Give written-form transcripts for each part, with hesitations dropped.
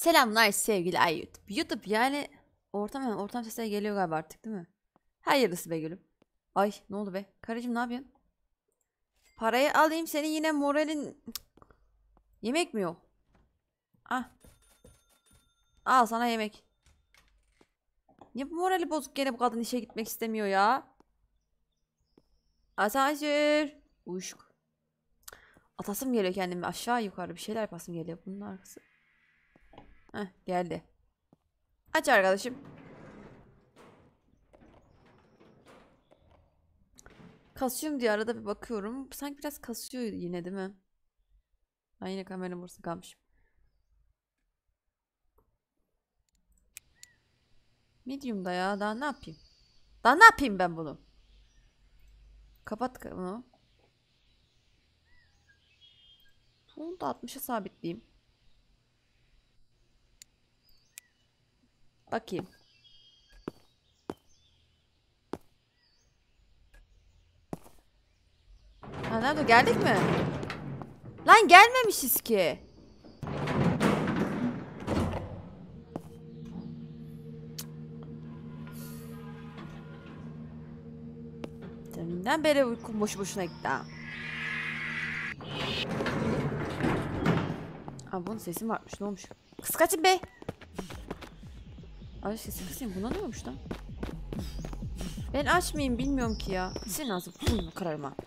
Selamlar sevgili ay YouTube. YouTube yani ortam sesleri geliyor galiba artık değil mi? Hayırlısı be gülüm. Ay ne oldu be? Karıcığım ne yapıyorsun? Parayı alayım senin yine moralin... Yemek mi yok? Ah. Al sana yemek. Niye bu morali bozuk gene bu kadın işe gitmek istemiyor ya? Asansör. Uyuşuk. Atasım geliyor kendimi aşağı yukarı bir şeyler yapasım geliyor. Bunun arkası. Heh geldi. Aç arkadaşım. Kasıyorum diye arada bir bakıyorum. Sanki biraz kasıyor yine değil mi? Ben yine kameranın burası kalmışım. Medium'da ya. Daha ne yapayım? Daha ne yapayım ben bunu? Kapat bunu. Bunu da 60'a sabitleyeyim. Bakayım. Ha nerede? Geldik mi? Lan gelmemişiz ki. Deminden beri uykum boşu boşuna gitti ha. Aa bunun sesi mi artmış? Ne olmuş? Kız kaçın be. Ay sesi kısayım. Buna ne olmuş lan? Ben açmayayım bilmiyorum ki ya. Senin ağzını burnunu kırarım ha.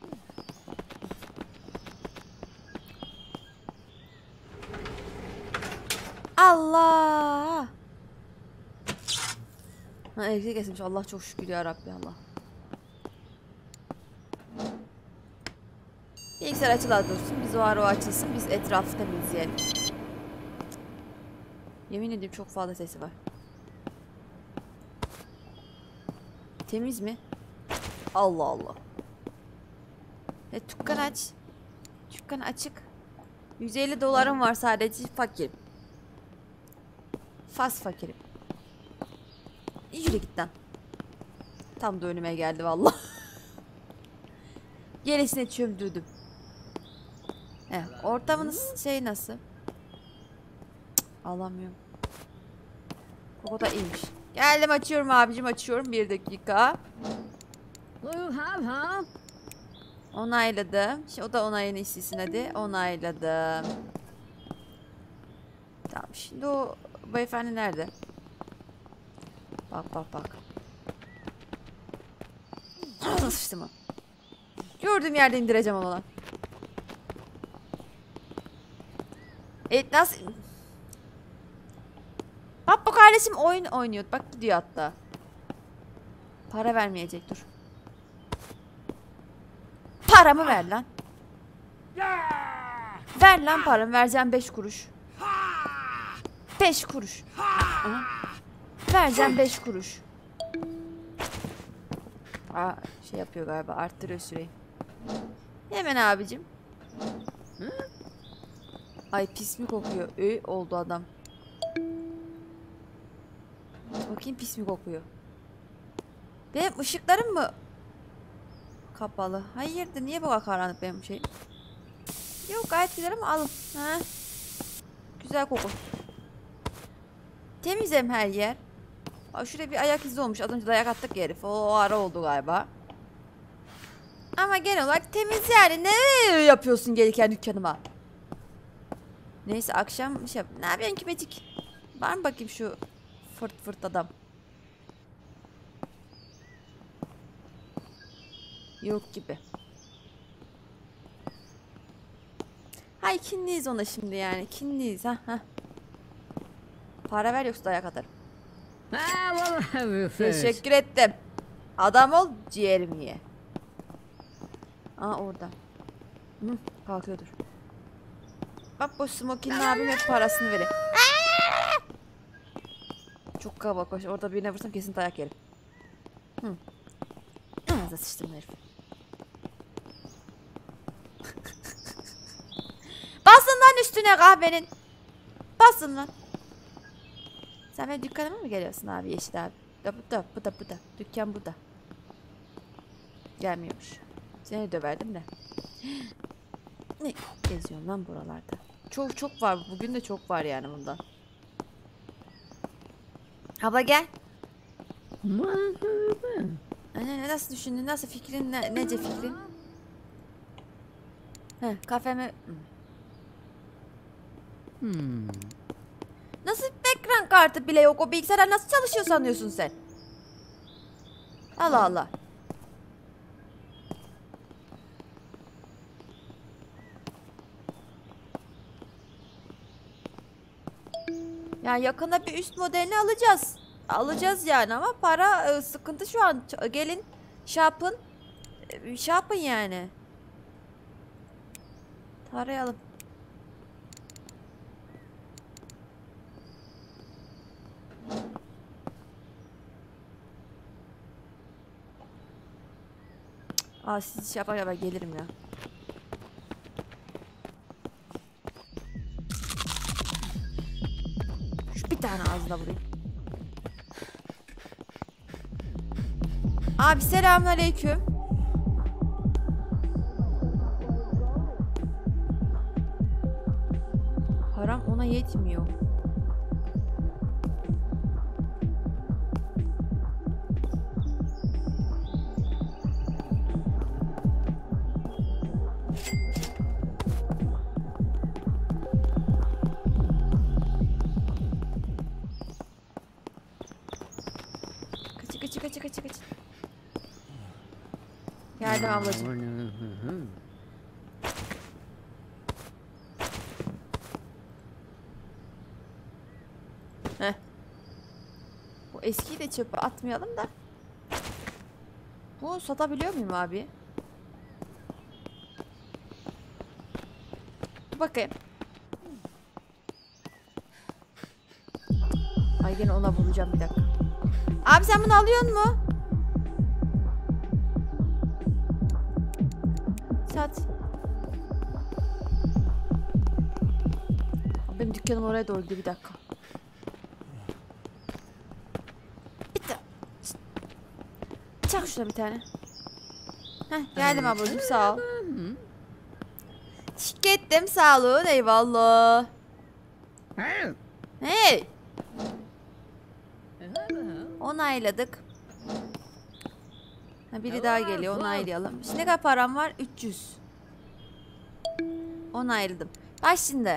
Allah. Ha elektrik kesilmiş. Allah çok şükür ya Rabbi Allah. Bilgisayar açılar dursun. Biz o ara o açılsın. Biz etrafı temizleyelim. Yemin ediyorum çok fazla sesi var. Temiz mi? Allah Allah. Dükkan aç. Dükkan açık. 150 dolarım var sadece fakir. Fas fakirim. Yürü git lan. Tam da önüme geldi vallahi. Gerisine çömdürdüm. Ortamınız şey nasıl? Cık, alamıyorum. Koko da iyiymiş. Geldim açıyorum abicim açıyorum. 1 dakika. Onayladım. Şimdi o da onayını istesin hadi. Onayladım. Tamam şimdi o beyefendi nerede? Bak bak bak. Sıçtım o. Gördüğüm yerde indireceğim onu lan. Evet nasıl? Bak bu kardeşim oyun oynuyor. Bak gidiyor hatta. Para vermeyecek dur. Paramı ver lan. Ver lan paramı. Vereceğim 5 kuruş. 5 kuruş. Aha. Vereceğim 5 kuruş. Aa, şey yapıyor galiba. Arttırıyor süreyi. Hemen abicim. Hı? Ay pis mi kokuyor? Oldu adam. Bakayım pis mi kokuyor? Benim ışıklarım mı kapalı? Hayırdır niye bu kadar karanlık benim şey? Yok gayet güzel ama alın. Ha? Güzel koku. Temizim her yer. Aa, şuraya bir ayak izi olmuş. Az önce dayak attık ya herif. O ara oldu galiba. Ama genel olarak temiz yani. Ne yapıyorsun gelirken dükkanıma? Neyse akşam şey yap. Ne yapıyorsun ki Becik? Var mı bakayım şu fırt fırt adam? Yok gibi. Hay kinliyiz ona şimdi yani. Kinliyiz ha. Para ver yoksa dayak atarım. Teşekkür ettim. Adam ol ciğerim ye. Aa orada. Hı, kalkıyordur. Bak bu smokinli abim hep parasını veriyor. Çok kalabalık koş. Orada birine vursam kesin dayak yerim. Hı. Ağzına sıçtım herif. Basın lan üstüne kahvenin. Basın lan. Sen benim dükkanıma mı geliyorsun abi Yeşil abi? Bu da. Dükkan burada. Gelmiyormuş. Seni döverdim de. Ne geziyorsun lan buralarda? Çok var. Bugün de çok var yani bundan. Abla gel. Nasıl düşündün? Nasıl fikrin? Nece fikrin? Kafeme... Nasıl ekran kartı bile yok? O bilgisayar nasıl çalışıyor sanıyorsun sen? Allah Allah. Ya yakında bir üst modelini alacağız. Alacağız yani ama para sıkıntı şu an. Gelin şey yapın. Şey yapın yani. Tarayalım. Siz şey yapar ben gelirim ya. Şu bir tane ağzına vurayım. Abi selamünaleyküm. Param ona yetmiyor. Kaç. Geldim ablacığım. Heh. Bu eskiyi de çöpe atmayalım da. Bu satabiliyor muyum abi? Dur bakayım. Ay gene ona vuracağım bir dakika. Abi sen bunu alıyor mu? Sat. Benim dükkanım oraya doğru gidiyor bir dakika. Bitti. Çak şuna bir tane. Geldim ablacığım sağ ol. Teşekkür ettim sağ olun eyvallah. Hey. Onayladık. Biri daha geliyor onaylayalım. Şimdi ne kadar param var? 300. Onayladım. Bak şimdi.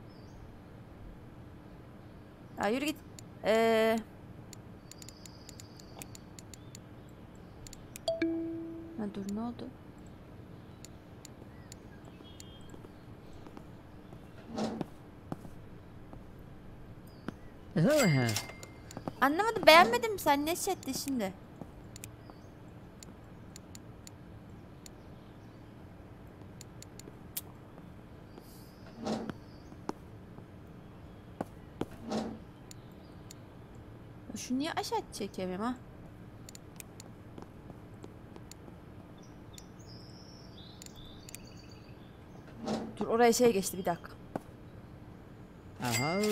Ya yürü git. Dur ne oldu? Anlamadım beğenmedim sen ne şetti şimdi? Şunu niye aşağı çekemiyorum ha? Dur oraya şey geçti bir dakika. Aha.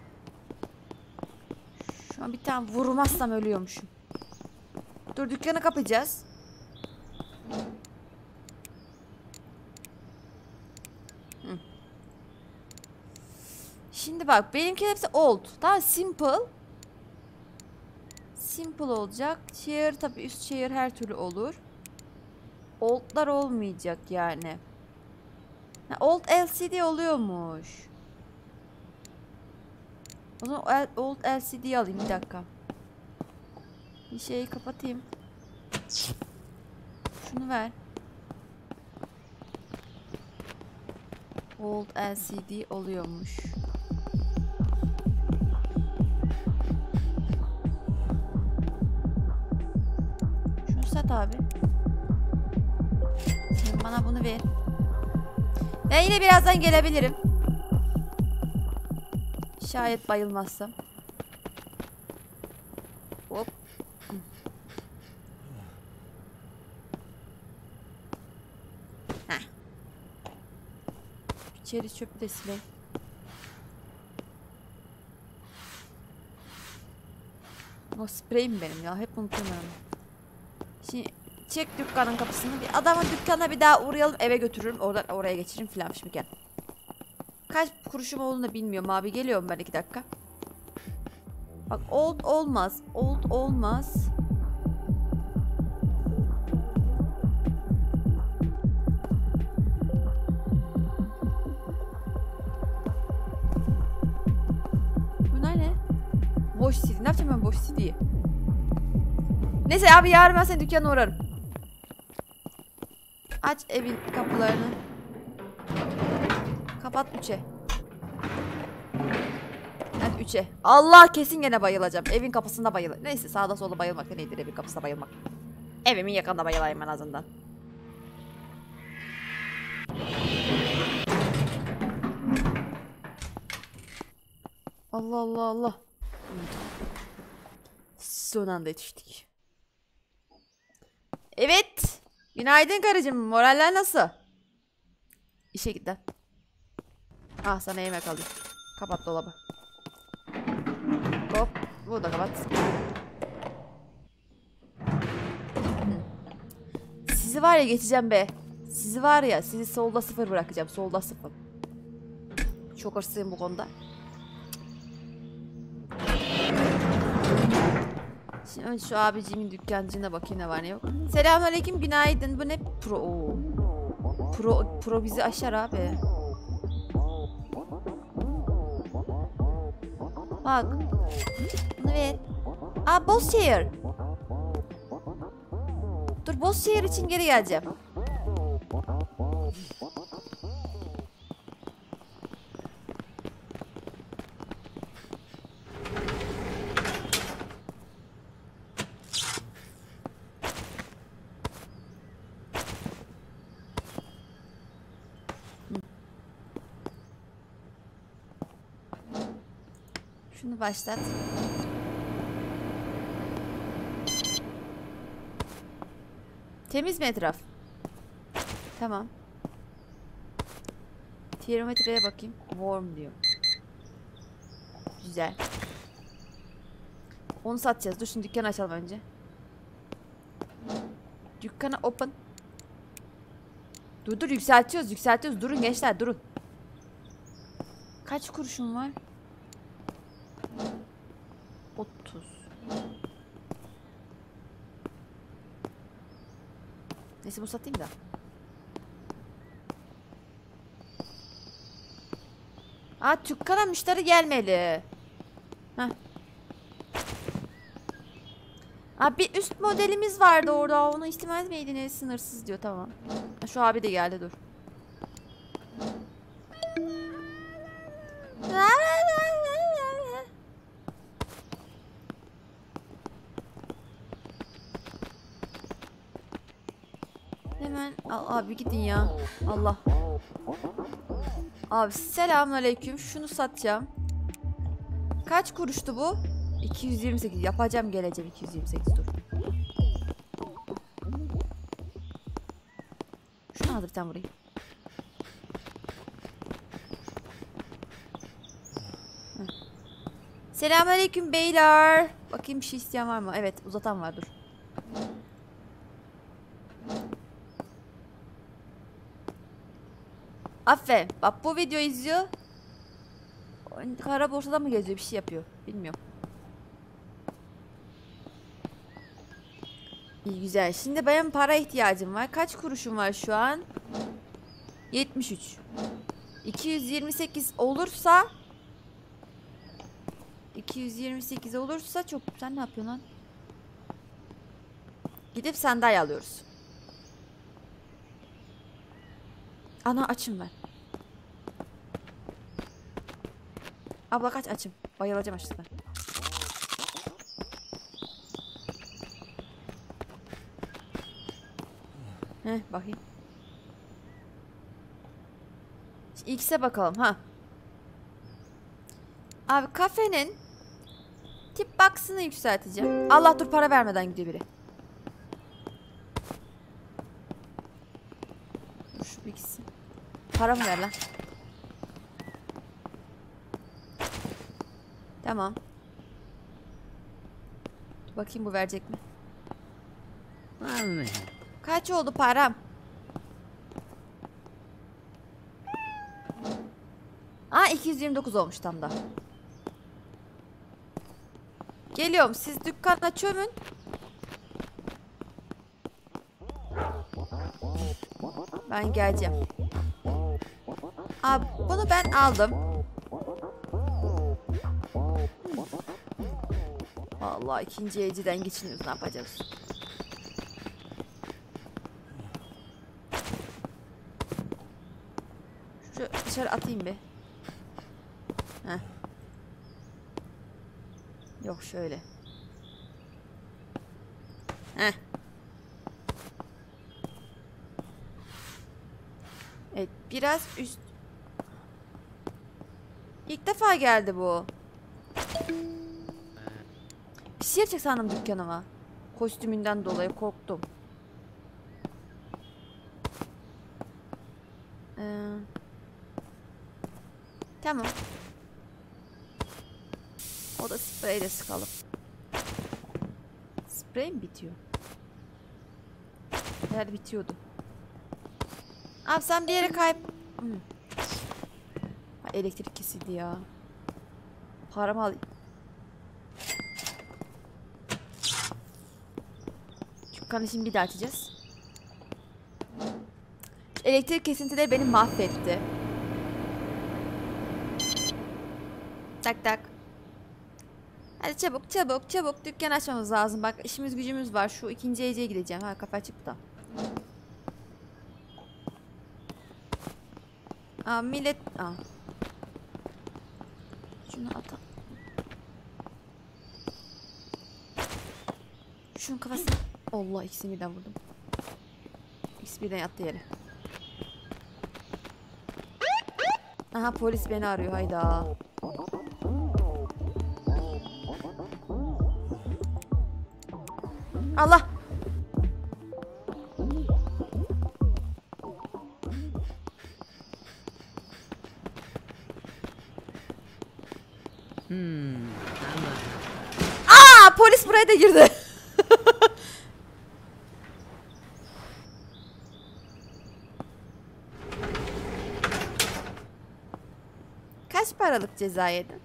Şu an bir tane vurmazsam ölüyormuşum. Dur dükkanı kapayacağız. Şimdi bak benimki hepsi old. Daha simple. Simple olacak. Chair tabii üst chair her türlü olur. Old'lar olmayacak yani. Old LCD oluyormuş. O zaman old LCD'yi alayım bir dakika. Bir şeyi kapatayım. Şunu ver. Old LCD oluyormuş. Şunu sat abi. Sen bana bunu ver. Ben yine birazdan gelebilirim. Şayet bayılmazsam. Hop. Heh. İçeri çöpü de sileyim. O spreyim benim ya. Hep unutuyorum. Şimdi çek dükkanın kapısını. Bir adamın dükkanına bir daha uğrayalım. Eve götürürüm. Oradan oraya geçiririm filan şimdi gel. Kaç kuruşum olduğunu da bilmiyorum abi. Geliyorum ben 2 dakika. Bak old olmaz. Old olmaz. Bunlar ne? Boş CD. Ne yapacağım ben boş CD'yi? Neyse abi yarın ben senin dükkanına uğrarım. Aç evin kapılarını. Kapat 3'e. Hadi 3'e. Allah kesin gene bayılacağım. Evin kapısında bayılacağım. Neyse sağda solda bayılmak da nedir evin kapısında bayılmak. Evimin yakında bayılayım en azından. Allah Allah Allah. Son anda yetiştik. Evet. Günaydın karıcığım. Moraller nasıl? İşe git lan. Ah sana yemek alayım. Kapat dolabı. Hop. Bunu da kapat. Sizi var ya geçeceğim be. Sizi var ya. Sizi solda 0 bırakacağım. Solda 0. Çok hırslıyım bu konuda. Şimdi önce şu abicimin dükkancığına bakayım ne var ne yok. Selamünaleyküm, günaydın. Bu ne? Pro bizi aşar abi. Bak. Evet. Aa boss chair. Dur boss chair için geri geleceğim. Şunu başlat. Temiz mi etraf? Tamam. Termometreye bakayım. Warm diyor. Güzel. Onu satacağız. Dur şimdi dükkanı açalım önce. Dükkanı open. Dur yükseltiyoruz. Durun gençler durun. Kaç kuruşun var? 30. Neyse bu satayım da. Aa dükkana müşteri gelmeli. Heh. Aa bir üst modelimiz vardı orada. Onu istemez miydiniz? Sınırsız diyor tamam. Şu abi de geldi dur. Hemen abi gidin ya. Allah. Abi selamünaleyküm. Şunu satacağım. Kaç kuruştu bu? 228. Yapacağım geleceğim 228 dur. Şunu aldır bir tane burayı. Selamünaleyküm beyler. Bakayım bir şey isteyen var mı? Evet uzatan var dur. Aferin. Bak bu video izliyor. Kara borsada mı geziyor? Bir şey yapıyor. Bilmiyorum. İyi güzel. Şimdi benim para ihtiyacım var. Kaç kuruşum var şu an? 73. 228 olursa 228 olursa çok... Sen ne yapıyorsun lan? Gidip sandalye alıyoruz. Ana açım ben. Abla kaç açım. Bayılacağım açlıktan. Bakayım. Şimdi X'e bakalım ha. Abi kafenin tip box'ını yükselteceğim. Allah dur para vermeden gidiyor biri. Dur şu bir gitsin. Para mı ver lan? Tamam. Dur bakayım bu verecek mi? Kaç oldu param? Aa 229 olmuş tam da. Geliyorum. Siz dükkana çömün. Ben geleceğim. Abi bunu ben aldım. Vallahi ikinci evciden geçiniyoruz. Ne yapacağız? Şu dışarı atayım bir. Heh. Yok şöyle. Heh. Evet biraz üst. İlk defa geldi bu. Bir şey yapacak sandım dükkanıma. Kostümünden dolayı korktum. Tamam. O da spreyle sıkalım. Sprey mi bitiyor? Herhalde bitiyordu. Abi sen bir yere kayıp... Ha, elektrik kesildi ya. Paramı alayım. Dükkanı şimdi bir daha açacağız. Elektrik kesintileri beni mahvetti. Tak tak. Hadi çabuk çabuk çabuk dükkan açmamız lazım. Bak işimiz gücümüz var. Şu ikinci Ece'ye gideceğim. Ha kafa açık da. Aa millet. Aa. Şunu atalım. Şunun kafasına. Allah ikisini birden vurdum. İkisi birden yattı yere. Aha polis beni arıyor hayda. Allah. Aa polis buraya da girdi. Kaç paralık ceza yedin?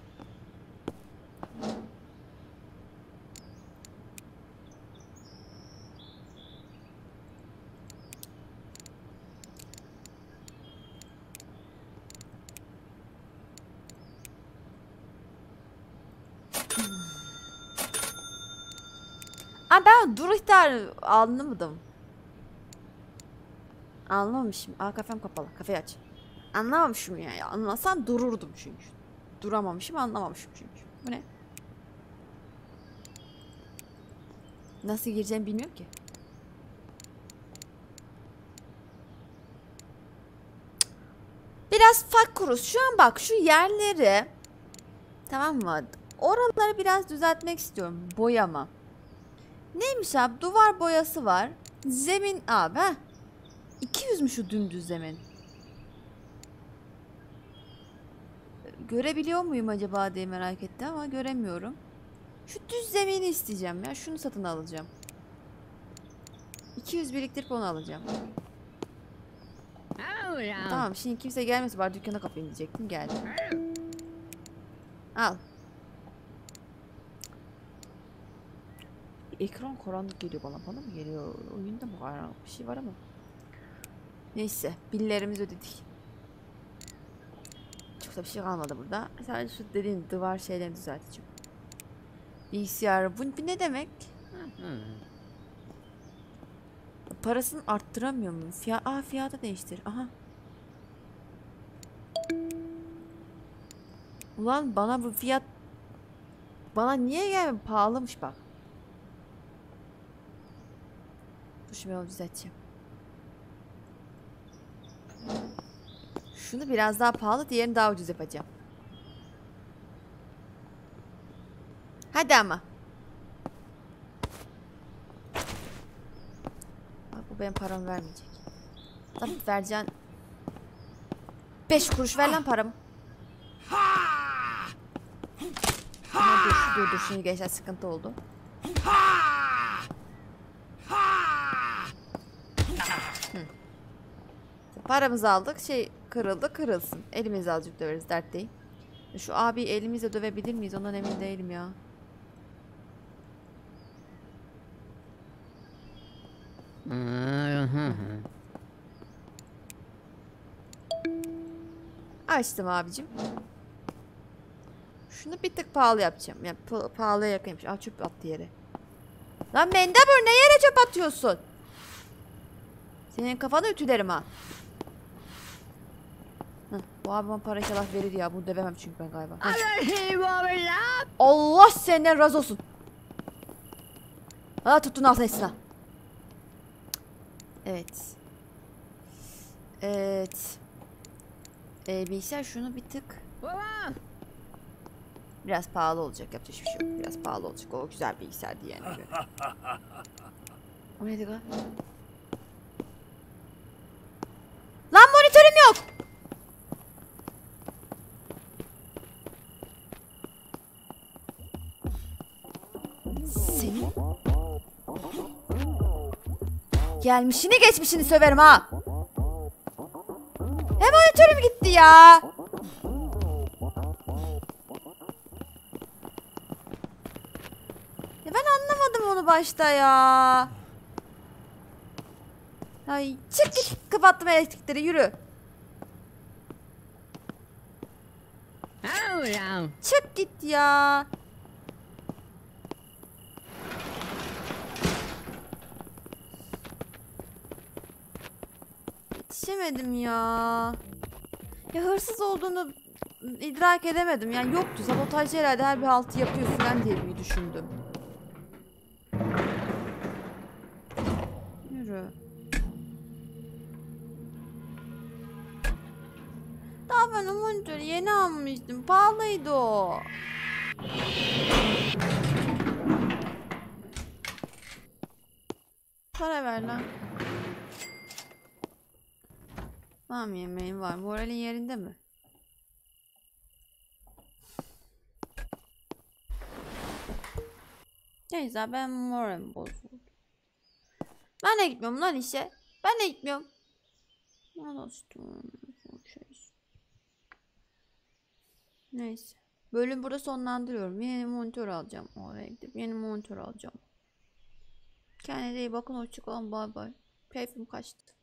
Aa ben dur ihtarı anlamadım. Anlamamışım. Aa kafam kapalı. Kafayı aç. Anlamamışım ya. Anlasam dururdum çünkü. Duramamışım anlamamışım çünkü. Bu ne? Nasıl gireceğimi bilmiyorum ki. Biraz fakuruz. Şu an bak şu yerleri. Tamam mı? Oraları biraz düzeltmek istiyorum. Boyama. Neymiş abi? Duvar boyası var. Zemin abi. Heh. 200 mü şu dümdüz zemin? Görebiliyor muyum acaba diye merak ettim ama göremiyorum. Şu düz zemini isteyeceğim ya. Şunu satın alacağım. 200 biriktirip onu alacağım. Tamam şimdi kimse gelmesi var dükkana kapayım diyecektim. Geldi. Al. Ekran karanlık geliyor bana. Bana mı geliyor? Oyunda mı var? Bir şey var ama. Neyse. Billerimizi ödedik. Çok da bir şey kalmadı burada. Sadece şu dediğin duvar şeylerini düzelteceğim. Bilgisayar. Bu ne demek? Parasını arttıramıyor muyum? Fiyatı değiştir. Aha. Ulan bana bu fiyat bana niye gelmiyor? Pahalımış bak. Dur şimdi onu düzelteceğim. Şunu biraz daha pahalı, diğerini daha ucuz yapacağım. Hadi ama. Bak bu benim paramı vermeyecek. Tabii vereceksin. 5 kuruş ver lan paramı. Ama dur şimdi gençler sıkıntı oldu. Paramızı aldık. Şey kırıldı kırılsın. Elimizle azıcık döveriz dert değil. Şu abi elimizle dövebilir miyiz? Ondan emin değilim ya. Açtım abicim. Şunu bir tık pahalı yapacağım. Yani pahalıya yakaymış. Aa, çöp attı yere. Lan mendebur, ne yere çöp atıyorsun? Senin kafanı ütülerim ha. Heh, bu abi bana para inşallah verir ya. Bunu dövemem çünkü ben galiba. Allah senden razı olsun. Ha, tuttun altına esna. Evet. Evet. Bilgisayar şunu bir tık. Biraz pahalı olacak, yapacak hiçbir şey yok. Biraz pahalı olacak, o güzel bilgisayar diyene göre. O neydi lan? Lan monitörüm yok! Senin... Gelmişini geçmişini söverim ha! Monitörüm gitti ya! Ya ben anlamadım onu başta ya. Ay çık git, kapattım elektrikleri, yürü. Çık git ya. Yetişemedim ya. Ya hırsız olduğunu idrak edemedim. Yani yoktu. Sabotajcı herhalde her bir haltı yapıyor falan diye bir düşündüm. Yürü. Daha ben o monitörü yeni almıştım. Pahalıydı o. Para ver lan. Tamam, yemeğim var. Moralin yerinde mi? Neyse, ben moralim bozuldu. Ben de gitmiyorum lan işe. Ben de gitmiyorum. Neyse. Bölüm burada sonlandırıyorum. Yeni monitör alacağım. Oraya gidip yeni monitör alacağım. Kendinize iyi bakın. Hoşçakalın. Bay bay. Keyfim kaçtı.